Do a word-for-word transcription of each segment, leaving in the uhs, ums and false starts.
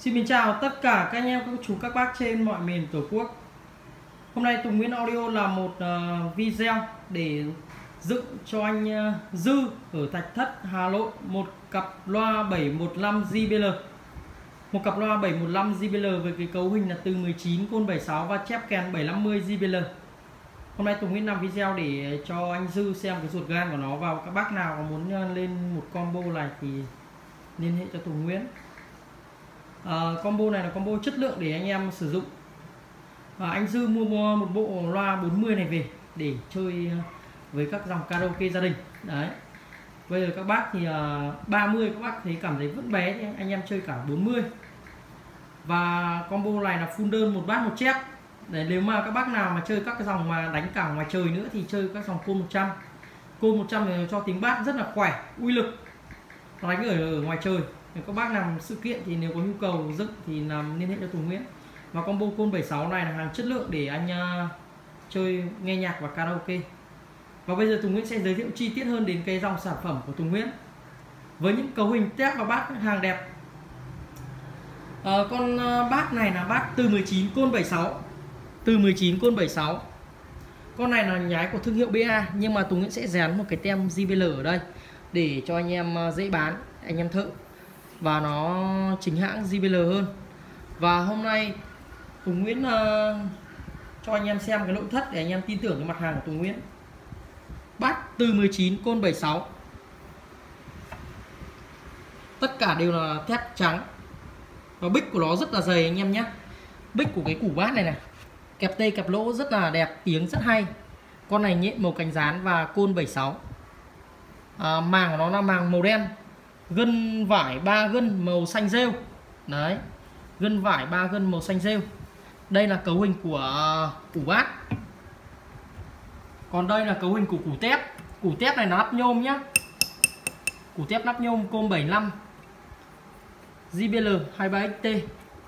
Xin kính chào tất cả các anh em, các chú, các bác trên mọi miền Tổ quốc. Hôm nay Tùng Nguyễn Audio là một uh, video để dựng cho anh uh, Dư ở Thạch Thất, Hà Nội một cặp loa bảy một lăm gi bê lờ. Một cặp loa bảy một lăm gi bê lờ với cái cấu hình là từ mười chín côn bảy sáu và chép kèn bảy năm mươi gi bê lờ. Hôm nay Tùng Nguyễn làm video để cho anh Dư xem cái ruột gan của nó, và các bác nào có muốn lên một combo này thì liên hệ cho Tùng Nguyễn. À, combo này là combo chất lượng để anh em sử dụng. à, Anh Dư mua một bộ loa bốn mươi này về để chơi với các dòng karaoke gia đình. Đấy, bây giờ các bác thì uh, ba mươi các bác thấy cảm thấy vẫn bé thì anh em chơi cả bốn mươi. Và combo này là full đơn, một bát một chép. Để nếu mà các bác nào mà chơi các cái dòng mà đánh cả ngoài trời nữa thì chơi các dòng côn một trăm. Côn một trăm thì cho tiếng bát rất là khỏe, uy lực, nó đánh ở, ở ngoài trời. Nếu các bác làm sự kiện thì nếu có nhu cầu dựng thì làm liên hệ cho Tùng Nguyễn. Và combo côn bảy sáu này là hàng chất lượng để anh uh, chơi nghe nhạc và karaoke. Và bây giờ Tùng Nguyễn sẽ giới thiệu chi tiết hơn đến cái dòng sản phẩm của Tùng Nguyễn với những cấu hình tép và bát hàng đẹp. À, con uh, bát này là bát từ mười chín côn bảy sáu, từ mười chín côn bảy sáu. Con này là nhái của thương hiệu bê a, nhưng mà Tùng Nguyễn sẽ dán một cái tem gi bê lờ ở đây để cho anh em uh, dễ bán, anh em thợ, và nó chính hãng gi bê lờ hơn. Và hôm nay Tùng Nguyễn uh, cho anh em xem cái nội thất để anh em tin tưởng cái mặt hàng của Tùng Nguyễn. Bát từ mười chín côn bảy sáu, tất cả đều là thép trắng và bích của nó rất là dày anh em nhé. Bích của cái củ bát này này, kẹp tê kẹp lỗ rất là đẹp, tiếng rất hay. Con này nhện màu cánh rán và côn bảy sáu. à, Màng của nó là màng màu đen, gân vải ba gân màu xanh rêu. Đấy, gân vải ba gân màu xanh rêu. Đây là cấu hình của củ bát. Còn đây là cấu hình của củ tép. Củ tép này nó nắp nhôm nhá. Củ tép nắp nhôm côn bảy lăm gi bê lờ hai mươi ba ích tê.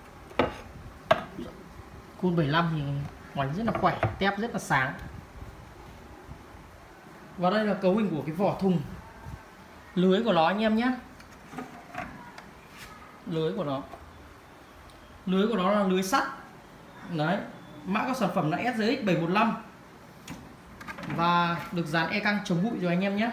Côn bảy lăm thì ngoảnh rất là khỏe, tép rất là sáng. Và đây là cấu hình của cái vỏ thùng. Lưới của nó anh em nhé. Lưới của nó Lưới của nó là lưới sắt. Đấy, mã các sản phẩm là ét giê ích bảy một lăm và được dán e căng chống bụi rồi anh em nhé.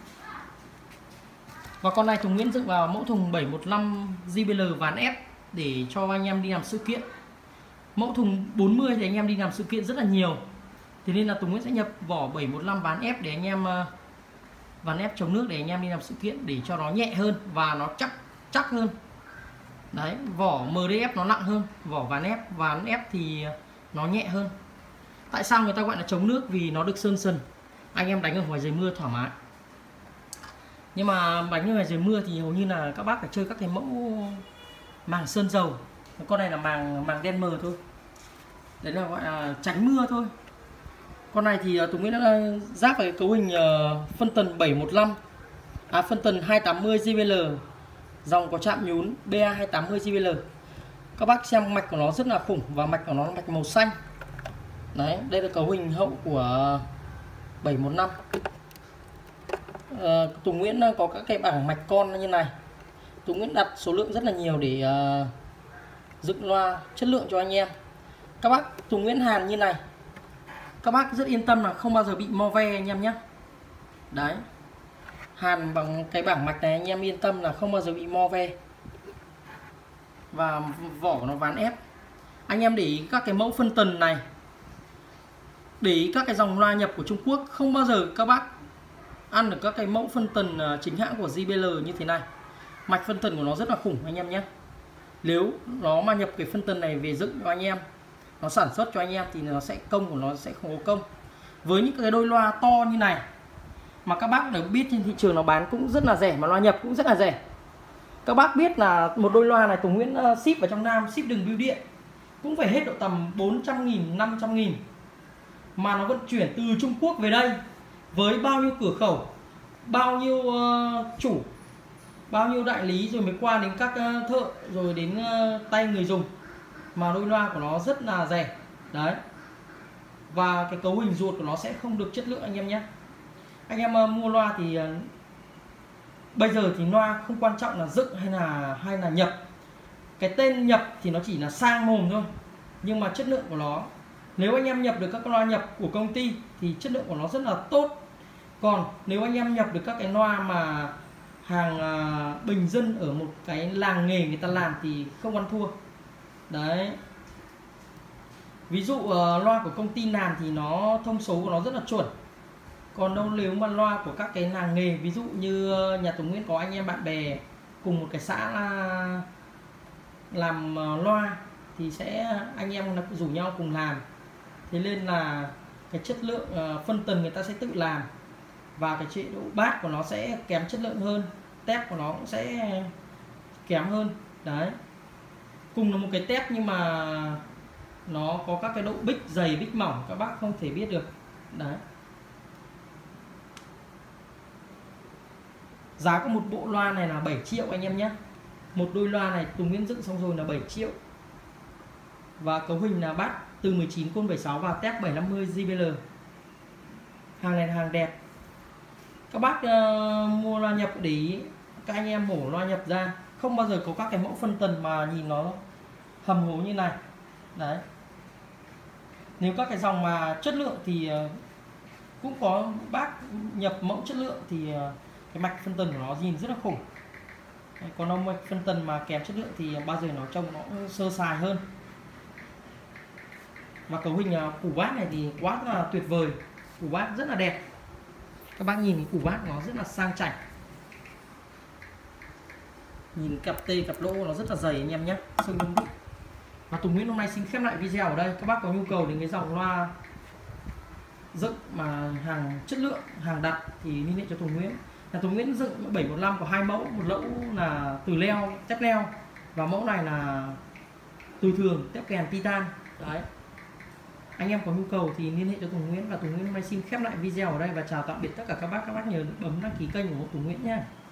Và con này Tùng Nguyễn dựng vào mẫu thùng bảy một lăm gi bê lờ ván ép để cho anh em đi làm sự kiện. Mẫu thùng bốn mươi thì anh em đi làm sự kiện rất là nhiều, thế nên là Tùng Nguyễn sẽ nhập vỏ bảy một lăm ván ép để anh em uh, ván ép chống nước để anh em đi làm sự kiện, để cho nó nhẹ hơn và nó chắc chắc hơn. Đấy, vỏ em đê ép nó nặng hơn vỏ ván ép, ván ép thì nó nhẹ hơn. Tại sao người ta gọi là chống nước? Vì nó được sơn sần, anh em đánh ở ngoài trời mưa thoải mái. Nhưng mà đánh ở ngoài trời mưa thì hầu như là các bác phải chơi các cái mẫu màng sơn dầu. Con này là màng màng đen mờ thôi, đấy là gọi là tránh mưa thôi. Con này thì Tùng Nguyễn đã ráp về cấu hình phân tần bảy một lăm, à phân tần hai tám mươi gi bê lờ, dòng có chạm nhún bê a hai tám mươi gi bê lờ. Các bác xem mạch của nó rất là khủng, và mạch của nó là mạch màu xanh. Đấy, đây là cấu hình hậu của bảy một lăm. à, Tùng Nguyễn có các cái bảng mạch con như này. Tùng Nguyễn đặt số lượng rất là nhiều để uh, dựng loa chất lượng cho anh em. Các bác Tùng Nguyễn hàn như này, các bác rất yên tâm là không bao giờ bị mo ve anh em nhé. Đấy, hàn bằng cái bảng mạch này anh em yên tâm là không bao giờ bị mo ve. Và vỏ của nó ván ép. Anh em để ý các cái mẫu phân tần này, để ý các cái dòng loa nhập của Trung Quốc, không bao giờ các bác ăn được các cái mẫu phân tần chính hãng của gi bê lờ như thế này. Mạch phân tần của nó rất là khủng anh em nhé. Nếu nó mà nhập cái phân tần này về dựng cho anh em, nó sản xuất cho anh em thì nó sẽ công của nó sẽ không có công. Với những cái đôi loa to như này mà các bác đều biết trên thị trường nó bán cũng rất là rẻ, mà loa nhập cũng rất là rẻ. Các bác biết là một đôi loa này Tùng Nguyễn ship vào trong Nam, ship đường bưu điện cũng phải hết độ tầm bốn trăm nghìn, năm trăm nghìn. Mà nó vận chuyển từ Trung Quốc về đây với bao nhiêu cửa khẩu, bao nhiêu uh, chủ, bao nhiêu đại lý, rồi mới qua đến các uh, thợ, rồi đến uh, tay người dùng. Mà đôi loa của nó rất là rẻ. Đấy, và cái cấu hình ruột của nó sẽ không được chất lượng anh em nhé. Anh em uh, mua loa thì uh, bây giờ thì loa không quan trọng là dựng hay là hay là nhập. cái tên nhập thì nó chỉ là sang mồm thôi, nhưng mà chất lượng của nó, nếu anh em nhập được các loa nhập của công ty thì chất lượng của nó rất là tốt. Còn nếu anh em nhập được các cái loa mà hàng à, bình dân ở một cái làng nghề người ta làm thì không ăn thua. Đấy. Ví dụ uh, loa của công ty làm thì nó thông số của nó rất là chuẩn. Còn đâu nếu mà loa của các cái làng nghề, ví dụ như nhà Tùng Nguyễn có anh em bạn bè cùng một cái xã là làm uh, loa thì sẽ anh em nó rủ nhau cùng làm. Thế nên là cái chất lượng uh, phân tần người ta sẽ tự làm, và cái chế độ bass của nó sẽ kém chất lượng hơn, tép của nó cũng sẽ kém hơn. Đấy. Cùng là một cái tép nhưng mà nó có các cái độ bích dày bích mỏng các bác không thể biết được. Đấy. Giá của một bộ loa này là bảy triệu anh em nhé. Một đôi loa này Tùng Nguyễn dựng xong rồi là bảy triệu. Và cấu hình là bass từ mười chín côn bảy mươi sáu và tép bảy trăm năm mươi gi bê lờ. Hàng này là hàng đẹp. Các bác uh, mua loa nhập để ý, các anh em mổ loa nhập ra không bao giờ có các cái mẫu phân tần mà nhìn nó hầm hố như này. Đấy. Nếu các cái dòng mà chất lượng thì uh, cũng có bác nhập mẫu chất lượng thì uh, cái mạch phân tần của nó nhìn rất là khủng. Đấy, còn ông mạch phân tần mà kém chất lượng thì bao giờ nó trông nó sơ sài hơn. Và cấu hình uh, củ bát này thì quá là tuyệt vời, củ bát rất là đẹp. Các bác nhìn củ bát nó rất là sang chảnh, nhìn cặp tê cặp lỗ nó rất là dày anh em nhé. Và Tùng Nguyễn hôm nay xin khép lại video ở đây. Các bác có nhu cầu đến cái dòng loa dựng mà hàng chất lượng, hàng đặt thì liên hệ cho Tùng Nguyễn. Nhà Tùng Nguyễn dựng bảy một năm có hai mẫu, một mẫu là từ leo, tép leo, và mẫu này là từ thường, tép kèn titan. Đấy. Anh em có nhu cầu thì liên hệ cho Tùng Nguyễn. Và Tùng Nguyễn hôm nay xin khép lại video ở đây và chào tạm biệt tất cả các bác. Các bác nhớ bấm đăng ký kênh ủng hộ Tùng Nguyễn nhé.